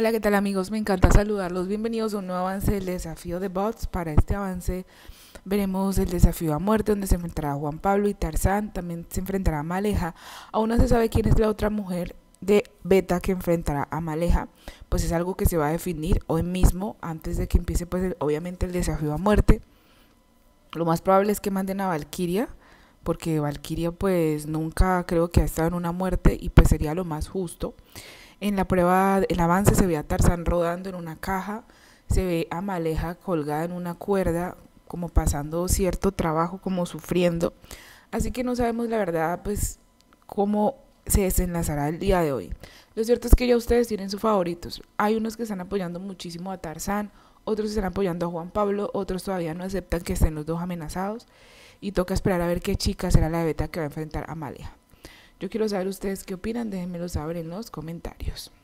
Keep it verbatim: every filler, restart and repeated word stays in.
Hola, ¿qué tal amigos? Me encanta saludarlos. Bienvenidos a un nuevo avance del desafío de bots. Para este avance veremos el desafío a muerte, donde se enfrentará Juan Pablo y Tarzán. También se enfrentará a Maleja. Aún no se sabe quién es la otra mujer de Beta que enfrentará a Maleja. Pues es algo que se va a definir hoy mismo, antes de que empiece pues el- obviamente el desafío a muerte. Lo más probable es que manden a Valkyria, porque Valkyria pues nunca creo que ha estado en una muerte y pues sería lo más justo. En la prueba, el avance se ve a Tarzán rodando en una caja, se ve a Maleja colgada en una cuerda, como pasando cierto trabajo, como sufriendo. Así que no sabemos la verdad, pues, cómo se desenlazará el día de hoy. Lo cierto es que ya ustedes tienen sus favoritos. Hay unos que están apoyando muchísimo a Tarzán, otros están apoyando a Juan Pablo, otros todavía no aceptan que estén los dos amenazados. Y toca esperar a ver qué chica será la beta que va a enfrentar a Maleja. Yo quiero saber ustedes qué opinan, déjenmelo saber en los comentarios.